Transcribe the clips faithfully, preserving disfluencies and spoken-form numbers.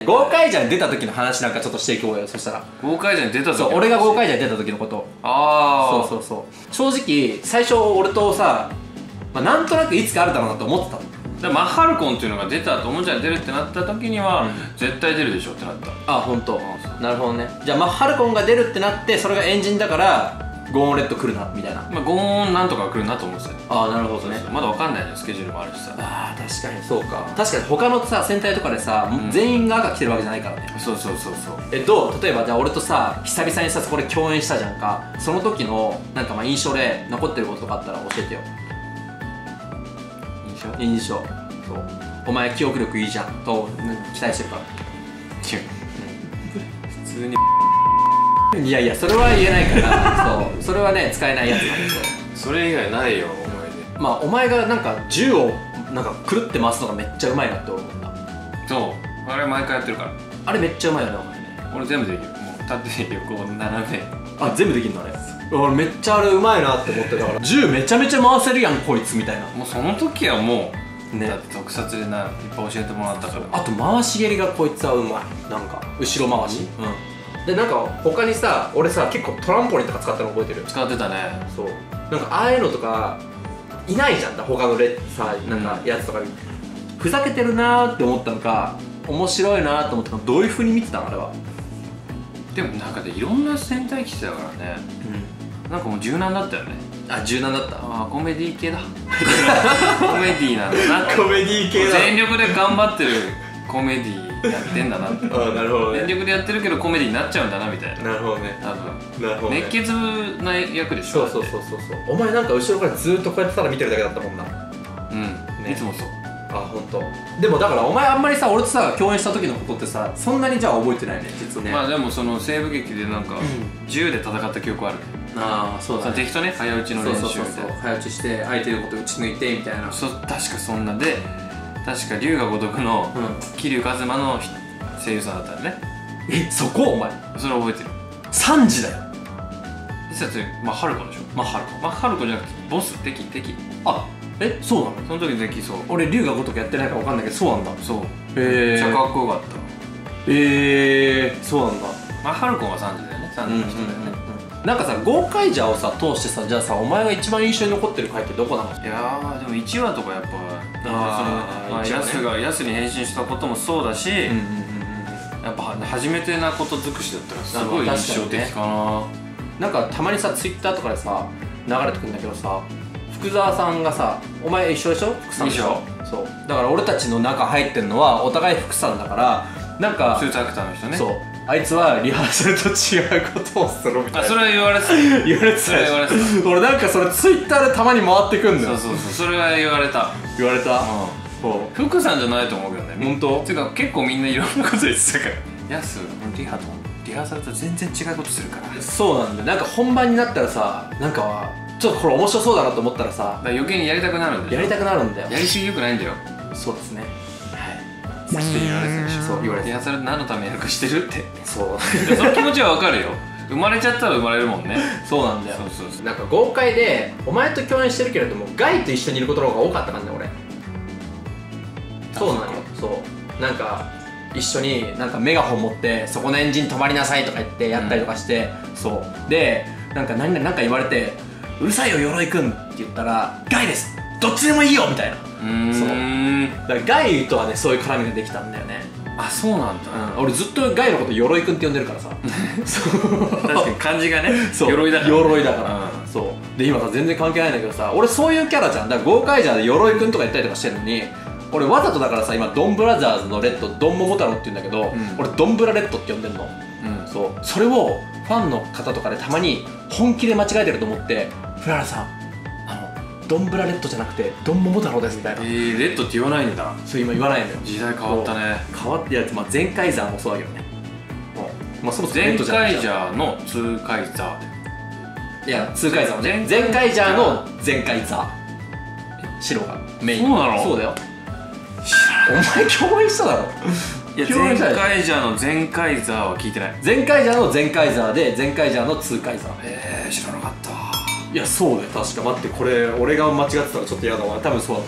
豪快じゃん出た時の話なんかちょっとしていこうよ。そしたら豪快じゃん出た時そう俺が豪快じゃん出た時のこと。 ああそうそうそう。正直最初俺とさ、まあ、なんとなくいつかあるだろうなと思ってたの。 でマッハルコンっていうのが出たと思うじゃん、出るってなった時には、うん、絶対出るでしょってなった。 あ、本当。なるほどね。じゃあマッハルコンが出るってなってそれがエンジンだからゴーンレッド来るなみたいな。 まあゴーンなんとか来るなと思ってたよ。 ああ、なるほどね。 まだわかんないじゃん、スケジュールもあるしさ。 ああ、確かにそうか。確かに他のさ戦隊とかでさ、うん、全員が赤来てるわけじゃないからね。 そうそうそうそう。 えどう例えばじゃあ俺とさ久々にさそこで共演したじゃんか。その時のなんかまあ印象で残ってることとかあったら教えてよ。印象印象そうお前記憶力いいじゃんと期待してるから。 普通にいやいやそれは言えないからそうそれはね使えないやつなんですよ。 それ以外ないよお前で。 まあお前がなんか銃をなんかくるって回すのがめっちゃうまいなって思った。 そうあれ毎回やってるから。 あれめっちゃうまいよねお前ね。 俺全部できる。もう縦横斜めあ全部できるのあれ。俺めっちゃあれうまいなって思ってたから銃めちゃめちゃ回せるやんこいつみたいな。 もうその時はもうね、 だって特撮でないっぱい教えてもらったから。 あと回し蹴りがこいつはうまい。なんか後ろ回し、うん、うん、でなんか他にさ俺さ結構トランポリンとか使ったの覚えてる？ 使ってたね。そうなんかああいうのとかいないじゃんだ他のレさなんかやつとかに、うん、ふざけてるなーって思ったのか面白いなーって思ったのかどういうふうに見てたのあれは。 でもなんかでいろんな戦隊来てたからね、うん、なんかもう柔軟だったよね。 あ、柔軟だった。 ああコメディ系だコメディなんだな。 コメディ系だ。 全力で頑張ってるコメディやってんだなってああなるほどね。 全力でやってるけどコメディになっちゃうんだなみたいな。 なるほどね。 多分なるほど、ね、 熱血な役でしょ。 そうそうそうそうそう。お前なんか後ろからずっとこうやってただ見てるだけだったもんな。 うん、ね、いつもそう。 あ、ほんと。でもだからお前あんまりさ俺とさ共演した時のことってさそんなにじゃあ覚えてないね実はね。 まあでもその西部劇でなんか、うん、銃で戦った記憶ある。 ああそうだね。 敵とね早打ちの練習みたいな。そうそうそう早打ちして相手のこと打ち抜いてみたいな。 そう確かそんなで確か龍が如くの桐生一馬の声優さんだったよね。 えそこお前それ覚えてる。 さんじだよ。 実はそれマッハルコンでしょ。 マッハルコン。 マッハルコンじゃなくてボス敵敵。 あえそうなの。 その時敵そう。 俺龍が如くやってないから分かんないけどそうなんだ。 そうへえめっちゃかっこよかった。 へえそうなんだ。 マッハルコンはさんじだよね。さんじの人だよね。 なんかさゴーカイジャーをさ通してさじゃあさお前が一番印象に残ってる回ってどこなの？ いやーでもいちわとかやっぱああヤスがヤスに変身したこともそうだし、やっぱ初めてなこと尽くしだったらすごい印象的かな。 なんかたまにさツイッターとかでさ流れてくるんだけどさ福沢さんがさお前一緒でしょ？福さんでしょ？そうだから俺たちの中入ってるのはお互い福さんだからなんかスーツアクターの人ね。 そうあいつはリハーサルと違うことをするみたいな。 あそれは言われてた言われてた言われてた。俺なんかそれツイッターでたまに回ってくんだよ。 そうそうそうそれは言われた言われた。 うん福さんじゃないと思うけどね。 本当？ ていうか結構みんないろんなこと言ってたからヤスリハとリハーサルと全然違うことするから。 そうなんだよ。なんか本番になったらさなんかちょっとこれ面白そうだなと思ったらさ余計にやりたくなるんだよ。 やりたくなるんだよ。 やりすぎよくないんだよ。 そうですね。 さっき言われてたでしょ。 そう言われてた。 リハーサル何のためにやるかしてるって。 そうその気持ちはわかるよ。生まれちゃったら生まれるもんね。 そうなんだよ。 そうそうそう。 なんか豪快でお前と共演してるけれどもガイと一緒にいることの方が多かったからね俺。そうなのよ。そうなんか一緒になんかメガホン持ってそこのエンジン止まりなさいとか言ってやったりとかして、うん、そうでなんか何々なんか言われてうるさいよ鎧くんって言ったらガイですどっちでもいいよみたいな。うーんそうだからガイとはねそういう絡みができたんだよね。 あそうなんだ、 うん、俺ずっとガイのこと鎧くんって呼んでるからさそう確かに漢字がねそう鎧だから鎧だから、うん、そうで今さ全然関係ないんだけどさ俺そういうキャラじゃん。だからゴーカイジャーで鎧くんとか言ったりとかしてるのに俺わざとだからさ今ドンブラザーズのレッドドンモモ太郎って言うんだけど、うん、俺ドンブラレッドって呼んでんの、うん、そうそれをファンの方とかでたまに本気で間違えてると思ってフララさんあのドンブラレッドじゃなくてドンモモ太郎ですみたいな。 えー、レッドって言わないんだ。 そう今言わないのよ。 時代変わったね。 変わってやつ、まあ、ゼンカイザーもそうだけどね。まあそもそもゼンカイジャーのツーカイザーでいやツーカイザーねゼンカイジャーのゼンカイザー白がメイン。 そうなの？ そうだよ。お前共演しただろ。 いやゼンカイジャーのゼンカイザーは聞いてない。 ゼンカイジャーのゼンカイザーでゼンカイジャーのツーカイザー。 へえ知らなかった。 いやそうだよ確か。待ってこれ俺が間違ってたらちょっと嫌だわ。多分そうだと思う。 そ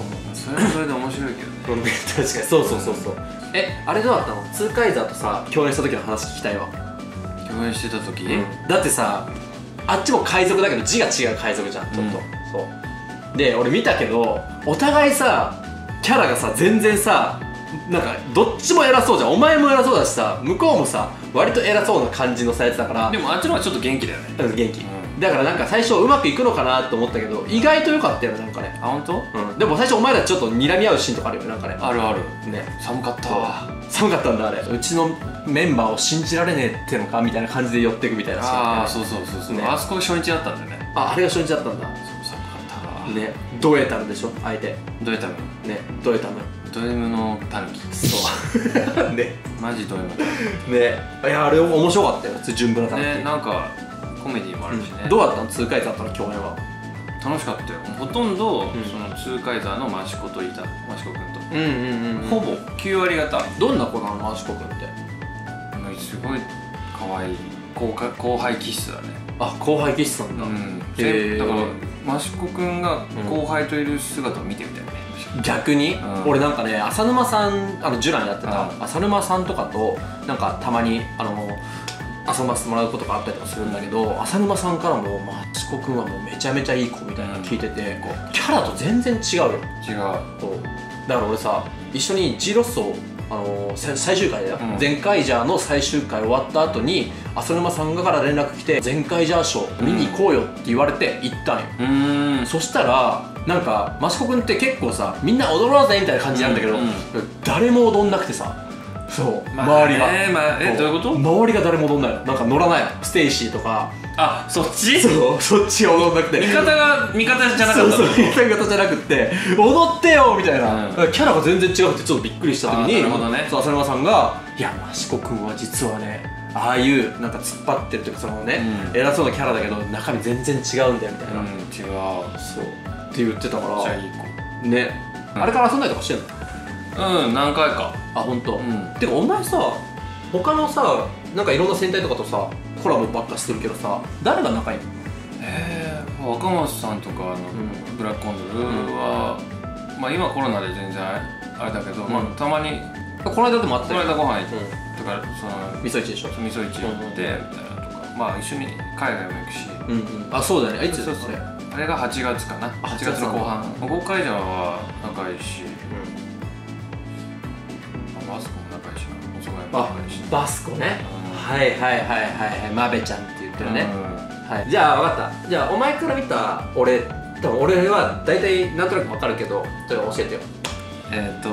それはそれで面白いけどね確かにそうそうそうそう。え、あれどうだったの？ツーカイザーとさ共演した時の話聞きたいわ。 共演してた時、うん、 だってさあっちも海賊だけど字が違う海賊じゃん、ちょっと、うん、そうで俺見たけどお互いさキャラがさ全然さなんかどっちも偉そうじゃん。お前も偉そうだしさ向こうもさ割と偉そうな感じのさやつだから。 でもあっちの方がちょっと元気だよね。 うん、元気、うん、だからなんか最初うまくいくのかなと思ったけど意外と良かったよね、なんかね。 あ、本当？ うん。でも最初お前らちょっと睨み合うシーンとかあるよね、なんかね。 あるあるね。 寒かったわ。 寒かったんだあれ。うちのメンバーを信じられねえってのかみたいな感じで寄っていくみたいなシーン、ね、 ああそうそうそうそう、ね、あそこが初日だったんだよね。 あ、あれが初日だったんだ。 そう、寒かったわね。ドエタムでしょ相手。 ドエタムね。ドエタムド M のタヌキ。 そうね、 マジド M だね。いやあれ面白かったよ、純ブラタヌキね。なんかコメディもあるしね、 うん、どうだったの？ツーカイザーとの共演は。 楽しかったよ。ほとんど、うん、そのツーカイザーの益子といた益子くんと、 うんうんうん、 ほぼきゅう割方。 どんな子なの益子くんって？ すごい可愛い後後輩気質だね。 あ、後輩気質なんだ。うん、 だから益子くんが後輩といる姿を見てみたいね、 うん、逆に、うん、俺なんかね浅沼さん、あのジュランやってた、うん、浅沼さんとかとなんかたまにあの遊ばせてもらうことがあったりとかするんだけど、浅沼さんからも益子くんはもうめちゃめちゃいい子みたいなの聞いてて、うん、キャラと全然違うよ。 違う。 だから俺さ一緒に G ロッソあのー、最終回だよ、うん、ゼンカイジャーの最終回終わった後に浅沼さんがから連絡来てゼンカイジャーショー見に行こうよって言われて行ったんよ。うーん、そしたらなんか益子くんって結構さみんな踊ろうぜみたいな感じなんだけど、うんうん、誰も踊んなくてさ、そう、まあ、周りが、 えーまあ、えどういうこと？ 周りが誰も踊んないの。なんか乗らないの。ステイシーとか。 あ、そっち？ そう、そっちが踊んなくて、 味方が味方じゃなかった。 そうそう、味方じゃなくって踊ってよみたいな、うん、キャラが全然違うってちょっとびっくりした時に、なるほどね、そう浅沼さんが「いや益子くんは実はねああいうなんか突っ張ってるというかそのね、うん、偉そうなキャラだけど中身全然違うんだよ」みたいな、うん、 違う、 そうって言ってたから。 めっちゃいい子ね、うん、あれから遊んだりとかしてんの？うん、 何回か。 あ、本当。うん、てかお前さ他のさなんかいろんな戦隊とかとさコラボばっかしてるけどさ、誰が仲いいの？ えー、若松さんとかの、うん、ブラックコンドルは、うん、まあ今コロナで全然あれだけど、うん、まあたまにこの間でもあったよ。 この間ご飯行って、うん、だからその味噌市でしょ。 味噌市行ってみたいなとか、まあ一緒に海外も行くし、 うんうん、あ、そうだね。いつですか？ あれがはちがつかな。はちがつの後半。ゴーカイジャーは仲いいし、バスコも仲いいしな。 あ、バスコね、うん、はいはいはいはいはい、マベちゃんって言ってるね、うん、はい。じゃあ分かった。じゃあお前から見た俺、多分俺は大体なんとなく分かるけど、ちょっと教えてよ。 えっと、うん、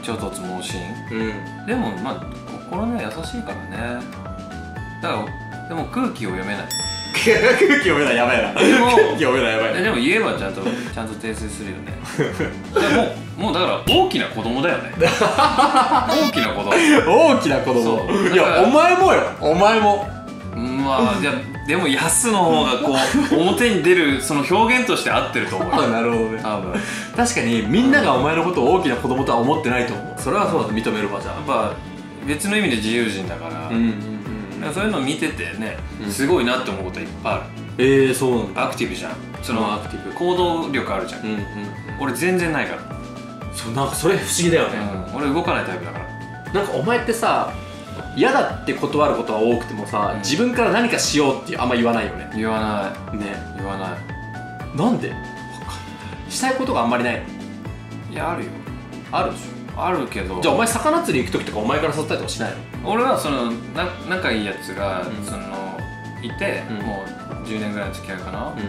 超突猛進、うん、でもまあ心ね優しいからね。だからでも空気を読めない空気読めないやばいな。でも空気読めないやばいな。 でも言えばちゃんとちゃんと訂正するよね。でももうだから大きな子供だよね。大きな子供。 大きな子供。いやお前もよ。お前も。 まあじゃでもヤスの方がこう表に出るその表現として合ってると思うよ。 なるほどね。多分確かにみんながお前のことを大きな子供とは思ってないと思う。それはそうだと認めるわ。じゃあやっぱ別の意味で自由人だから。うんうんうん、そういうの見ててね、すごいなって思うこといっぱいある。 えー、そうなんだ。 アクティブじゃん。そのアクティブ行動力あるじゃん。うんうんうん、俺全然ないから。 そう、なんかそれ不思議だよね、 うん、俺動かないタイプだから。 なんかお前ってさ嫌だって断ることは多くてもさ、うん、自分から何かしようってあんま言わないよね。 言わないね。 言わない。 なんで？したいことがあんまりないの？ いや、あるよ。 あるでしょ。あるけど。じゃあお前魚釣り行く時とかお前から誘ったりとかしないの？ 俺はそのな仲いいやつが、うん、そのいて、うん、もうじゅうねんぐらいの付き合いかな、うん、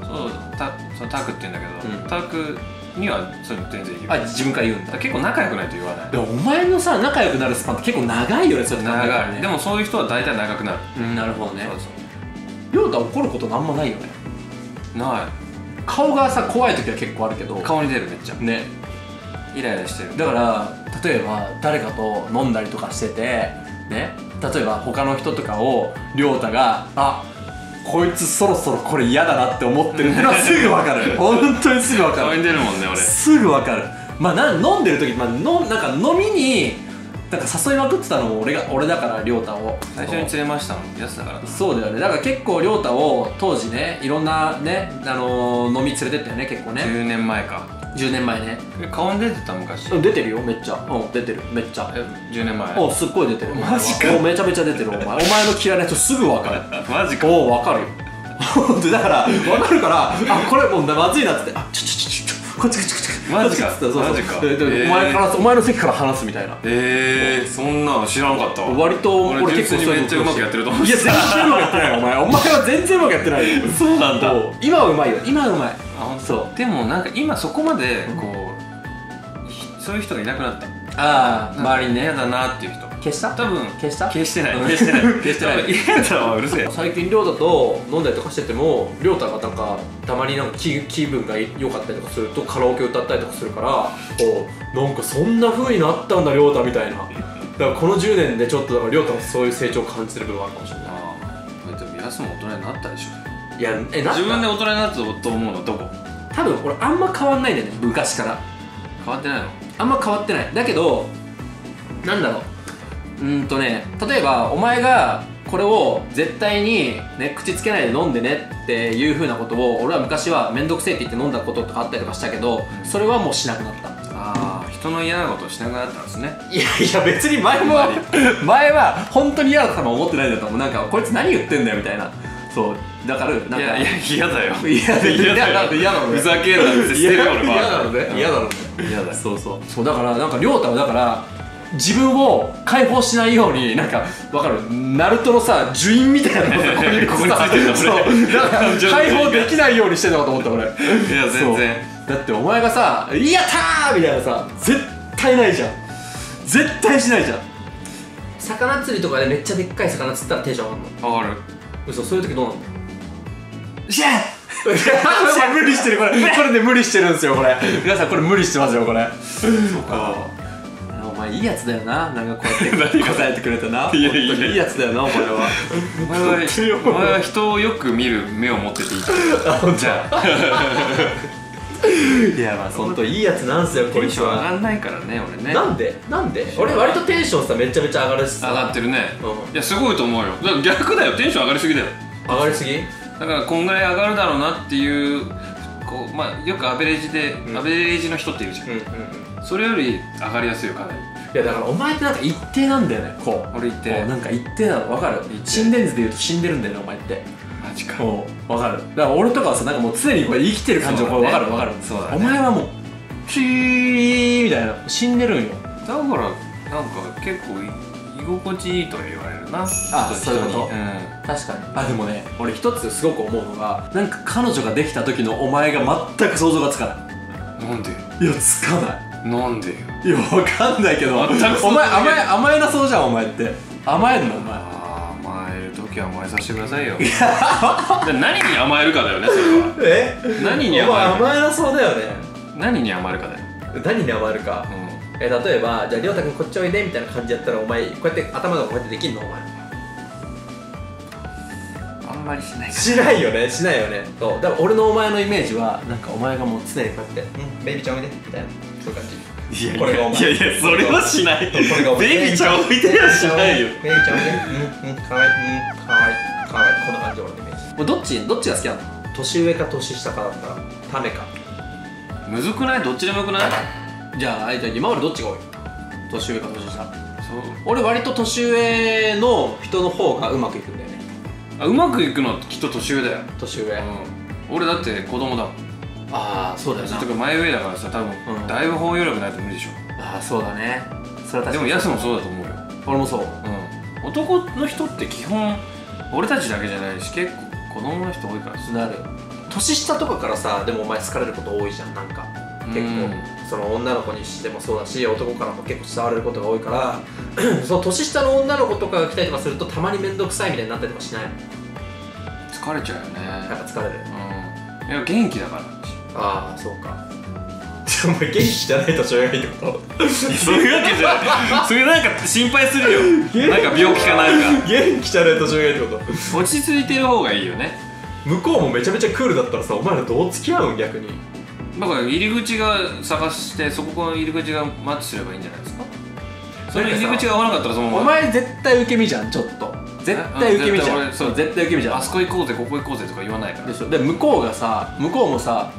そうたそのタクって言うんだけど、うん、タクにはそれ全然言う。 あ、自分から言うんだ。 結構仲良くないと言わない。 でもお前のさ仲良くなるスパンって結構長いよね。それ長いね。でもそういう人は大体長くなる。 うん、なるほどね。そうそう。亮太怒ることなんもないよね。 ない。 顔がさ怖い時は結構あるけど。 顔に出る。めっちゃね。イライラしてる。 だから例えば誰かと飲んだりとかしててね、例えば他の人とかを亮太があこいつそろそろこれ嫌だなって思ってるってのはすぐ分かる。本当にすぐ分かる。 顔に出るもんね俺。 すぐ分かる。まあな飲んでる時、まあ、のなんか飲みになんか誘いまくってたのも俺が俺だから亮太を最初に連れましたのやつだから。 そうだよね。だから結構亮太を当時ねいろんなね、あのー、飲み連れてったよね結構ね。 じゅうねんまえか。 じゅうねんまえね。 顔に出てた昔？ 出てるよ、めっちゃ。うん、出てる、めっちゃ。 じゅうねんまえ？ お、すっごい出てる。 マジか。 めちゃめちゃ出てる、お前。お前の嫌いな人すぐ分かる。 マジか。 お、分かるよ。だから分かるから、あ、これもうまずいなって、あ、ちょちょちょちょ、こっちこっちこっち、 マジか、 そうそう、 マジか。 お前からお前の席から話すみたいな。 ええ、そんなの知らなかったわ。 割と俺結構めっちゃうまくやってると思う。 いや、全然うまくやってないよ、お前。お前は全然うまくやってないよ。 そうなんだ。 今はうまいよ、今はうまい。 あ、そう。でもなんか今そこまでこうそういう人がいなくなった。 ああ、周りにね。 嫌だなっていう人消した？ 多分消した？ 消してない、消してない、消してない。嫌だわ、うるせえ。 最近亮太と飲んだりとかしてても、亮太がなんかたまになんか気気分が良かったりとかするとカラオケ歌ったりとかするから、お、なんかそんな風になったんだ亮太みたいな。だからこのじゅうねんでちょっとだから亮太もそういう成長を感じてる部分あるかもしれない。 ああ、でもヤスも大人になったでしょ。 いや、え、なった？自分で大人になったと思うのどこ？ 多分俺あんま変わんないんだよね、昔から。 変わってないの？ あんま変わってない。だけどなんだろう、うーんとね、例えばお前がこれを絶対にね口つけないで飲んでねっていう風なことを俺は昔は面倒くせえって言って飲んだこととかあったりとかしたけど、それはもうしなくなった。 ああ、人の嫌なことをしなくなったんですね。 いやいや、別に前も前は本当に嫌だったの思ってないんだと思う。なんかこいつ何言ってんだよみたいな。そうだからなんか、いやいや、嫌だよ。 嫌だよ、嫌だよ、嫌だよ、 ふざけんなってしてるよ俺。 嫌だろうね、嫌だろうね、嫌だ。そうそうそう、だからなんか亮太はだから自分を解放しないように、なんかわかる、ナルトのさ呪印みたいなのがここにここについてるんだ。そうだから解放できないようにしてんのかと思った俺。いや全然。 だってお前がさ「やったー!」みたいなさ絶対ないじゃん、絶対しないじゃん。魚釣りとかでめっちゃでっかい魚釣ったらテンション上がるの？ 上がる。 嘘、そういう時どうなんの？じゃあ無理してる、これこれで無理してるんですよこれ。皆さんこれ無理してますよこれ。そうか、お前いいやつだよな、なんかこうやって答えてくれたな。いやいや、いいやつだよなお前は。 お前はお前は人をよく見る目を持ってていいじゃあ。 いや、まあ本当いいやつなんすよこいつは。 テンション上がんないからね俺ね。 なんでなんで俺割とテンションさめちゃめちゃ上がるしさ。 上がってるね。いやすごいと思うよ。だから逆だよ、テンション上がりすぎだよ。 上がりすぎだからこんぐらい上がるだろうなっていう、こう、まあ、よくアベレージで、うん、アベレージの人っているじゃん、うんうんうん、それより上がりやすいよかなり。 いやだからお前ってなんか一定なんだよね、こう。 俺一定、 なんか一定なの分かる。心電図でいうと死んでるんだよねお前って。 マジか。 分かる。だから俺とかはさ、なんかもう常にこれ生きてる感じが分かる分かる。 そうだね。 お前はもうチーみたいな死んでるんよ。 だからなんか結構居心地いいと言われるな。あ、 そういうこと。うん、確かに。あ、でもね、俺一つすごく思うのが、なんか彼女ができた時のお前が全く想像がつかない。 なんで？ いや、つかない。 なんでよ。 いや、わかんないけど、お前甘え甘えなそうじゃんお前って。甘えんのお前。 甘える時は甘えさせてくださいよ。何に甘えるかだよね、それは。 え？ 何に甘えるか。 甘えなそうだよね。 何に甘えるかだよ。 何に甘えるか。え、例えば、じゃあ、りょうたくんこっちおいでみたいな感じやったら、お前、こうやって頭がこうやってできんのお前。 あんまりしないから。 しないよね、しないよね。そう。だから俺のお前のイメージは、なんかお前がもう常にこうやって、うん、ベイビーちゃんおいでみたいな、そういう感じ。 いやいや、いやいや、それはしない。 これがお前。 ベイビーちゃんおいではしないよ。 ベイビーちゃんおいで。うん、うん、かわいい、うん、かわいい、かわいい。こんな感じ、俺のイメージ。どっち、どっちが好きなの？年上か年下かだったら、ためか。 むずくない？どっちでもよくない？ じゃあ、じゃあ今までどっちが多い？年上か年下。そう、俺割と年上の人の方がうまくいくんだよね。 あ、うまくいくのはきっと年上だよ。 年上、うん、 俺だって子供だもん。 ああ、そうだよな。 とか前上だからさ、多分、うん、だいぶ包容力ないと無理でしょ。 ああ、そうだね。それは確かに。 でもヤスもそうだと思うよ。 俺もそう。うん、 男の人って基本俺たちだけじゃないし、結構子供の人多いからさ。 なる。年下とかからさ、でもお前好かれること多いじゃん、なんか結構その女の子にしてもそうだし、男からも結構慕われることが多いからその年下の女の子とかが来たりとかすると、たまに面倒くさいみたいになったりとかしない？ 疲れちゃうよね。 やっぱ疲れる。 うん、いや元気だから。 ああ、そうか。お前元気じゃない年上がいいってこと？ そういうわけじゃない。それなんか心配するよ。なんか病気かなんか。 元気じゃない年上がいいってこと？ 落ち着いてる方がいいよね。 向こうもめちゃめちゃクールだったらさ、お前らどう付き合うん？逆に。 だから入り口が探して、そこの入り口がマッチすればいいんじゃないですか。その入り口が合わなかったらそのまま。 お前絶対受け身じゃん、ちょっと。絶対受け身じゃん。そう、絶対受け身じゃん。 あそこ行こうぜ、ここ行こうぜとか言わないから。 でしょ。で向こうがさ、向こうもさ、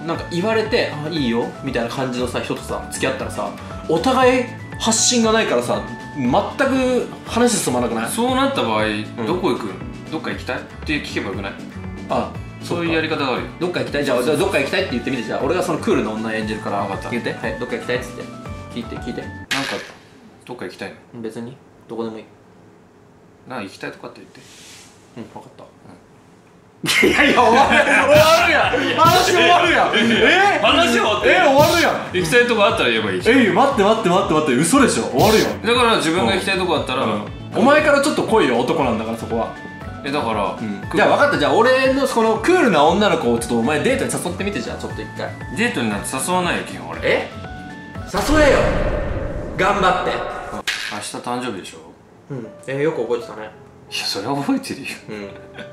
なんか言われてあいいよみたいな感じのさ人とさ付き合ったらさ、お互い発信がないからさ全く話進まなくない？ そうなった場合、うん、どこ行く？どっか行きたいって聞けばよくない？あ、そういうやり方があるよ。 どっか行きたい？じゃあどっか行きたいって言ってみて。じゃあ俺がそのクールな女演じるから。 分かった。 言って。はい、どっか行きたいっつって聞いて聞いて。 なんかどっか行きたいの？ 別にどこでもいい。 なあ、行きたいとかって言って。 うん、分かった。いやいや、終わる終わるやん、話終わるやん。え話終わってえ終わるやん。 行きたいとこあったら言えばいいし。 え待って待って待って待って、嘘でしょ。終わるよ。 だから自分が行きたいとこあったら、 お前からちょっと来いよ、男なんだからそこは。 えだからじゃあ分かった。じゃあ俺のこのクールな女の子をちょっとお前デートに誘ってみて。じゃあちょっと一回デートになんて誘わないよ基本俺。 え誘えよ、頑張って。 明日誕生日でしょ。 うんえよく覚えてたね。 いやそれは覚えてるよ。 うん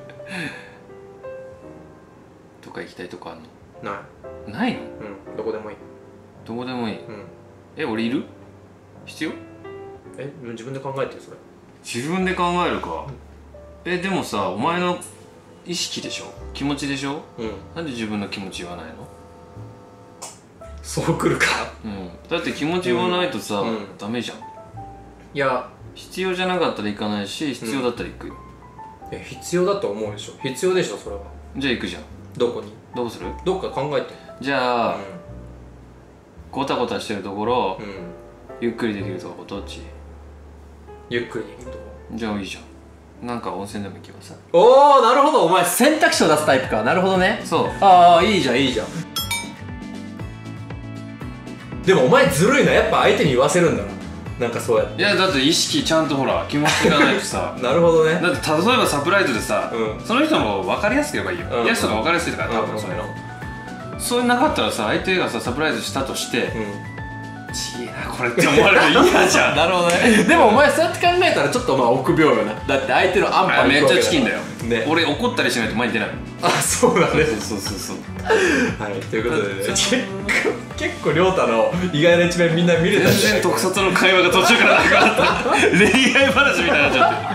どっか行きたいとこあんの？ ないないの？ うんどこでもいい。 どこでもいい。 うんえ俺いる？必要？ え自分で考えてよそれ。 自分で考えるか。えでもさお前の意識でしょ、気持ちでしょ。うんなんで自分の気持ち言わないの？ そうくるか。 うんだって気持ち言わないとさ、うん、ダメじゃん。 いや必要じゃなかったら行かないし、必要だったら行くよ。 うん、え必要だと思うでしょ。必要でしょそれは。 じゃあ行くじゃん。 どこに？ どうする？ どっか考えて。 じゃあ、うん、ゴタゴタしてるところ、うん、ゆっくりできるとこどっち？ ゆっくりできるとこ。じゃあいいじゃん。なんか温泉でも行けばさ。 おおなるほど、お前選択肢を出すタイプか。なるほどね。 そう。 ああいいじゃんいいじゃん。でもお前ずるいな、やっぱ相手に言わせるんだな。なんかそうやって。 いやだって意識ちゃんとほら気持ちがないとさなるほどね。 だって例えばサプライズでさ、うん、その人も分かりやすければいいよ。うん、やつとか分かりやすいから多分そういうの、うん、そういうなかったらさ、相手がさサプライズしたとして、うん、ちげえなこれって思われると嫌じゃん。 なるほどね。でもお前そうやって考えたらちょっとまあ臆病よな。だって相手の安牌めっちゃチキンだよ、ね、俺怒ったりしないと前に出ない。 あそうだね。 そうそうそうそうはいということでね、結構亮太の意外な一面みんな見れたんじゃないか。 全然特撮の会話が途中からなくなった恋愛話みたいになっちゃって。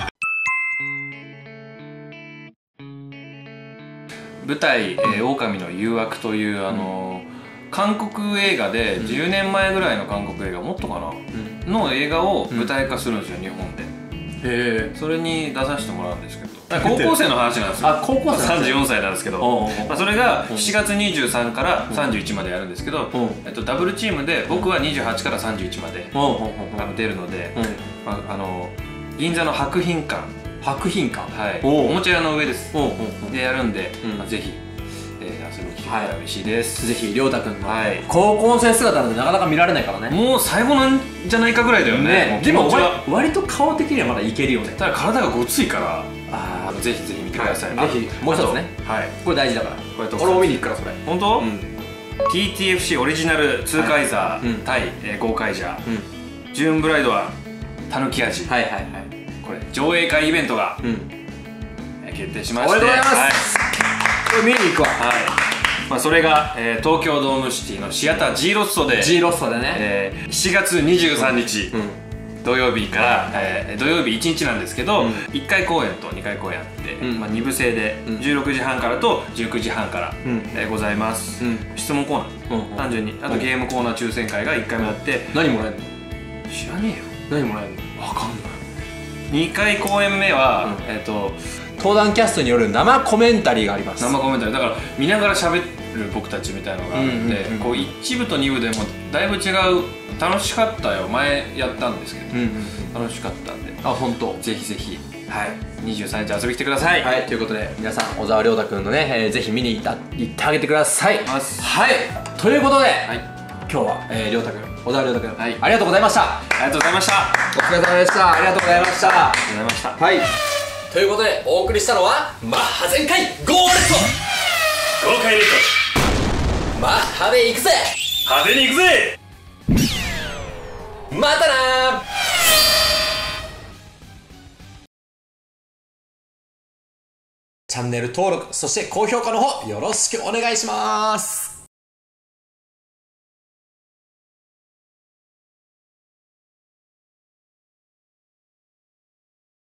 舞台「えー、狼の誘惑」というあのー、韓国映画でじゅうねんまえぐらいの韓国映画もっとかな、うん、の映画を舞台化するんですよ、日本で。へえ。それに出させてもらうんですけど、高校生の話なんですよ。 あ高校生さんじゅうよんさいなんですけど、まあそれがしがつにじゅうさんからさんじゅういちまでやるんですけど、えっとダブルチームで僕はにじゅうはちからさんじゅういちまであの出るので、まああの銀座の博品館博品館はいおもちゃ屋の上ですでやるんで、ぜひ遊びに来てくれたら嬉しいです。 ぜひ亮太くんの高校生姿なんでなかなか見られないからね。 もう最後なんじゃないかぐらいだよね。 でも割と顔的にはまだいけるよね。 ただ体がごついから、ああぜひぜひ見てください。 ぜひもう一つね、はいこれ大事だから。俺も見に行くからそれ。本当？ ティーティーエフシー オリジナルツーカイザー対ゴーカイジャージューンブライドはたぬき味。はいはいはい。これ上映会イベントが決定しまして、おめでとうございます。これ見に行くわ。はい。まあそれが、えー、東京ドームシティのシアター G ロッソで G ロッソでね、 えー、しがつにじゅうさんにち、うん、土曜日から、えー、土曜日いちにちなんですけど、うん、いっかい公演とにかい公演あって、うんまあ、にぶ制でじゅうろくじはんからとじゅうくじはんから、うんえー、ございます、うん、質問コーナー、うん、単純にあとゲームコーナー抽選会がいっかいめあって、うん、 何もらえるの？ 知らねえよ。 何もらえるの？ 分かんない。にかい公演目は、うん、えっ、ー、と登壇キャストによる生コメンタリーがあります。 生コメンタリーだから見ながら喋る僕たちみたいなのがあって、こういちぶとにぶでもだいぶ違う。楽しかったよ。前やったんですけど、うんうん、楽しかったんで、 あ本当ぜひぜひはいにじゅうさんにち遊びに来てください。 はいということで皆さん小沢亮太くんのね、えー、ぜひ見に行った行ってあげてください。はいということで、はい、今日は、えー、亮太くん小沢亮太くん、はい、ありがとうございました。 ありがとうございました。 お疲れ様でした。ありがとうございました。 ありがとうございました。 はいということでお送りしたのはマッハ全開ゴーレット豪快レットマッハで行くぜ派手に行くぜまたなー。チャンネル登録そして高評価の方よろしくお願いします。